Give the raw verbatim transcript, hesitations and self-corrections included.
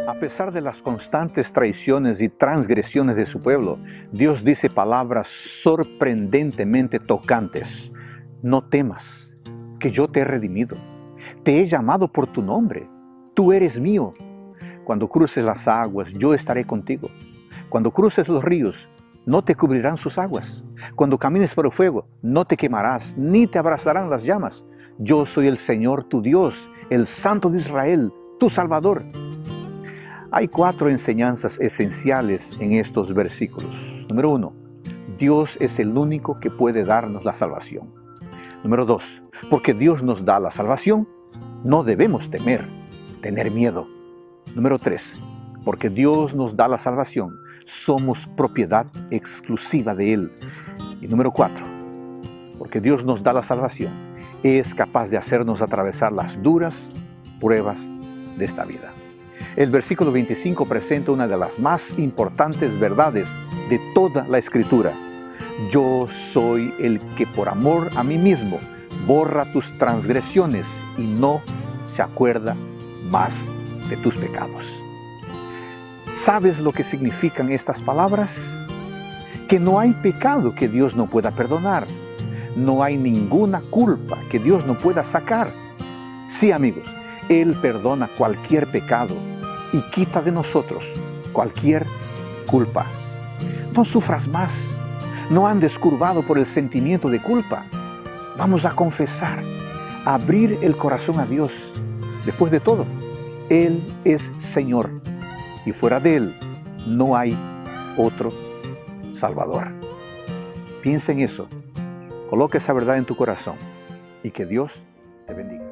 A pesar de las constantes traiciones y transgresiones de su pueblo, Dios dice palabras sorprendentemente tocantes. No temas, que yo te he redimido. Te he llamado por tu nombre. Tú eres mío. Cuando cruces las aguas, yo estaré contigo. Cuando cruces los ríos, no te cubrirán sus aguas. Cuando camines por el fuego, no te quemarás, ni te abrazarán las llamas. Yo soy el Señor tu Dios, el Santo de Israel, tu Salvador. Hay cuatro enseñanzas esenciales en estos versículos. Número uno, Dios es el único que puede darnos la salvación. Número dos, porque Dios nos da la salvación, no debemos temer, tener miedo. Número tres, porque Dios nos da la salvación, somos propiedad exclusiva de Él. Y número cuatro, porque Dios nos da la salvación, es capaz de hacernos atravesar las duras pruebas de esta vida. El versículo veinticinco presenta una de las más importantes verdades de toda la Escritura. Yo soy el que por amor a mí mismo borra tus transgresiones y no se acuerda más de tus pecados. ¿Sabes lo que significan estas palabras? Que no hay pecado que Dios no pueda perdonar. No hay ninguna culpa que Dios no pueda sacar. Sí, amigos, Él perdona cualquier pecado y quita de nosotros cualquier culpa. No sufras más. No andes curvado por el sentimiento de culpa. Vamos a confesar, a abrir el corazón a Dios. Después de todo, Él es Señor y fuera de Él no hay otro Salvador. Piensa en eso, coloca esa verdad en tu corazón y que Dios te bendiga.